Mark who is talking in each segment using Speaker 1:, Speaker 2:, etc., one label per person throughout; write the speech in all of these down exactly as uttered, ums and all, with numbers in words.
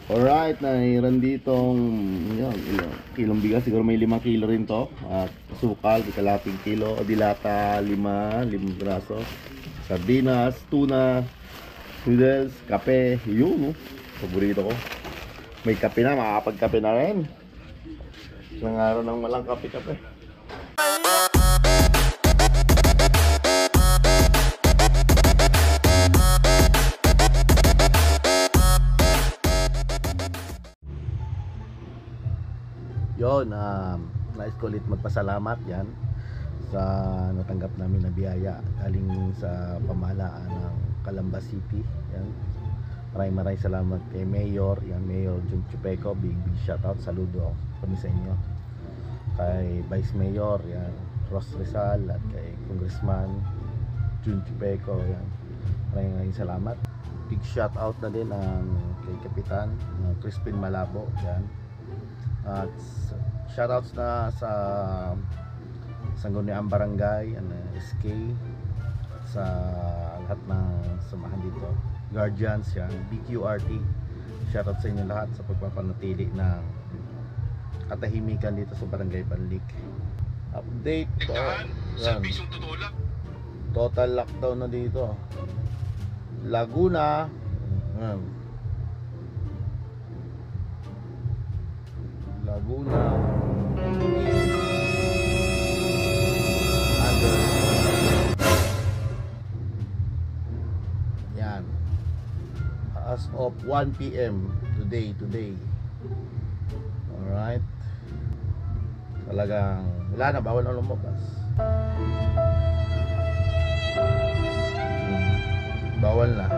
Speaker 1: Alright, nairan ditong yun, ilang kilong bigas, siguro may limang kilo rin to. At sukal, di kalating kilo. O dilata, lima, limang braso. Sardinas, tuna, noodles, kape. Yun, no? Paborito ko. May kape na, makakapagkape na rin. Isang araw nang walang kape-kape. Yon, um, nais ko ulit magpasalamat yan sa natanggap namin na biyaya galing sa pamahalaan ng Calamba City. Yan. Maraming maraming salamat kay Mayor, yan, Mayor Jun Chupeco. Big big shoutout, saludo kami sa inyo. Kay Vice Mayor, yan, Ross Rizal, at kay Congressman Jun Chupeco, yan. Maraming maraming salamat. Big shoutout na din ang kay Kapitan uh, Crispin Malabo, yan. At shoutouts na sa Sangguniang Barangay, and S K, sa lahat ng samahan dito, Guardians, yan, B Q R T. Shoutout sa inyo lahat sa pagpapanatili ng katahimikan dito sa Barangay Banlik. Update po, yan. Total lockdown na dito. Laguna, yan. Laguna under, yan, as of one P M today today alright, talagang wala na, bawal na lumabas. hmm. Bawal na,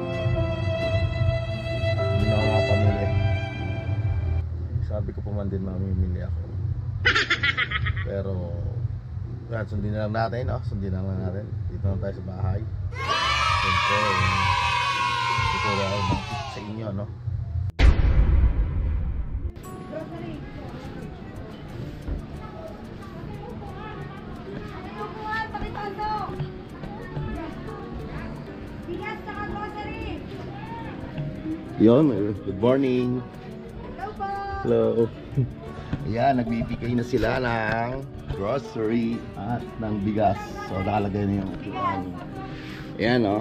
Speaker 1: hindi na ako pamili. Sabi ko pa man din mamimili ako. Pero yan, sundin na lang natin, oh. Sundin na lang natin. Dito na tayo sa bahay. Siyempre, ito na ako sa inyo, no?
Speaker 2: Grocery. Kukuhan, pakitondo. Bigas saka grocery.
Speaker 1: Yun, good morning.
Speaker 2: Hello po.
Speaker 1: Hello. Ayan, nagbibigay na sila ng grocery at ng bigas. So, nakalagay na yung ayan, oh.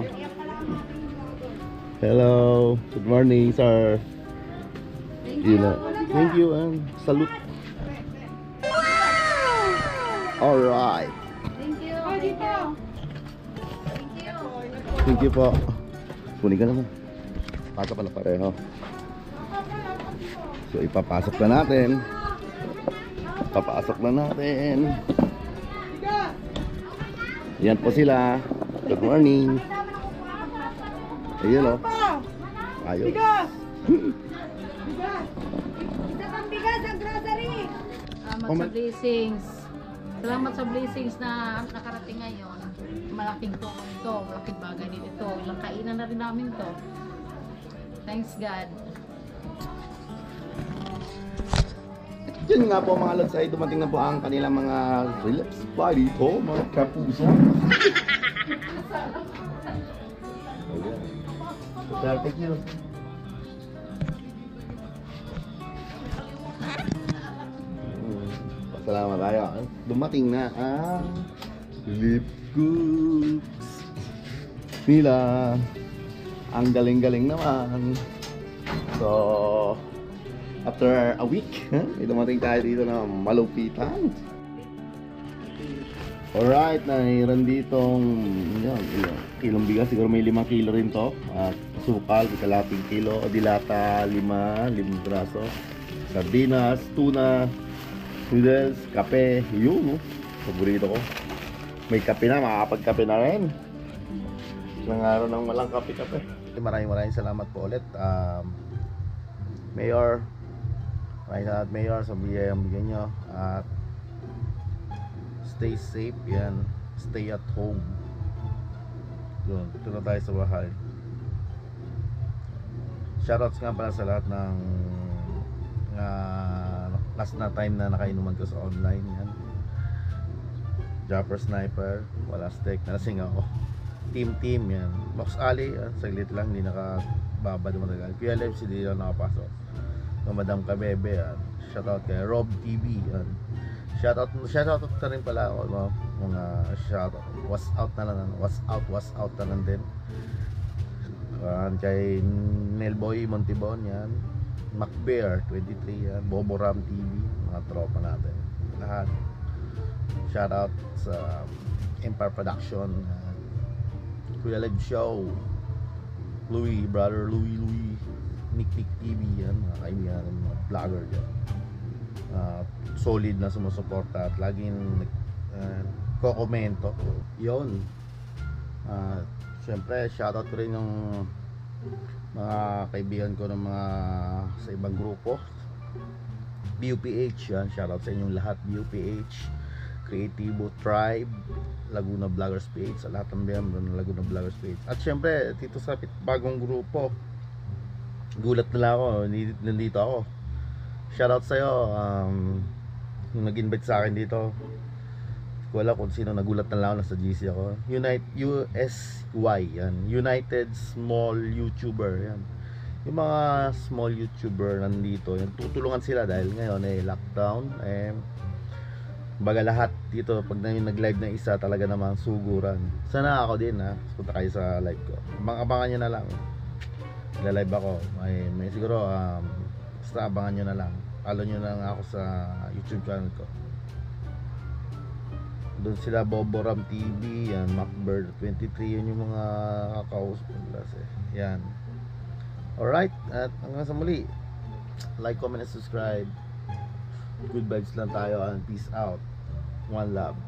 Speaker 1: Hello. Good morning, sir.
Speaker 2: Thank
Speaker 1: You
Speaker 2: you.
Speaker 1: know, thank you and salute. Alright.
Speaker 2: Thank you. Thank you. Thank you.
Speaker 1: Thank you po. Kunin ka naman. Pasok pa na pareho. So, ipapasok na natin. Papasok na natin. Yan po sila. Good morning. Ayun, oh. Ayos.
Speaker 2: Bigas. Bigas. Isa pang bigas ang grocery.
Speaker 3: Salamat
Speaker 1: Oh,
Speaker 3: sa
Speaker 1: ma-
Speaker 3: blessings. Salamat sa blessings na nakarating ngayon. Malaking tulong ito, malaking bagay din ito. Ilang kainan na rin namin to. Thanks God.
Speaker 1: Yan nga po mga lods, ay dumating na po ang kanilang mga relax body po, mga kapuso. Ayan. Sir, thank you. Hmm, Pasalamat tayo. Dumating na ang lip cooks nila. Ang galing-galing naman. So, after a week, huh? May dumating tayo dito na malupitan. Alright, nairan ditong yun, ilang kilong bigas, siguro may limang kilo rin to. At sukal, di kalating kilo. O dilata, lima, limang braso. Sardinas, tuna, noodles, kape. Yun, no? Paborito ko. May kape na, makakapagkape na rin. Isang araw nang walang kape-kape. Maraming maraming salamat po ulit, um, Mayor. Maraming salamat, Mayor, sa biyayang bigyan nyo. At stay safe, yan. Stay at home. Yun, dito na tayo sa bahay. Shoutouts nga pala sa lahat ng uh, last na time na nakainuman ko sa online, yan. Japper Sniper, wala steak, nalasing ako. Team team yan. Box Ali, yan, saglit lang, hindi naka Baba de Matagal. Kuya Lems, hindi na nakapasok. So, Madam Kabebe, yan. Shoutout kay Rob T V, yan. Shoutout, shoutout na rin pala ako, no? Mga shoutout, was out na lang, was out, was out na lang din. Yan, kay Nelboy Montibon, yan. Macbear, twenty-three, yan. Bobo Ram T V, mga tropa natin. Lahat. Shoutout sa Empire Production, yan. Kuya Leg Show, Louie, brother Louie, Louie, Nick Nick T V, yan. Mga kaibigan, mga vlogger dyan. Uh, solid na sumusuporta at laging uh, kokomento yun. Uh, syempre shoutout ko rin yung mga kaibigan ko ng mga sa ibang grupo, B U P H, yan. Shoutout sa inyong lahat, B U P H, Creativo Tribe, Laguna Vloggers Page, sa lahat ng miyembro ng Laguna Vloggers Page. At syempre dito sa bagong grupo, gulat na lang ako, nandito ako. Shoutout sa'yo, um, yung nag-invite sa akin dito. Wala kung sino, nagulat na lang ako, nasa G C ako. Unite, U S Y, yan. United Small YouTuber, yan. Yung mga small YouTuber nandito, yan, tutulungan sila dahil ngayon eh, lockdown, eh, baga lahat dito, pag na yung nag-live na isa, talaga namang suguran. Sana ako din, ha, punta kayo sa live ko. Abang-abangan nyo na lang. Nagla-live ako, may, may siguro, um, basta abangan nyo na lang. Follow nyo na lang ako sa YouTube channel ko. Doon sila Bobo Ram T V, yan, Macbird twenty-three, yun yung mga kakausap ko kasi. Yan. Alright, at hanggang sa muli. Like, comment, and subscribe. Good vibes lang tayo and peace out. One love.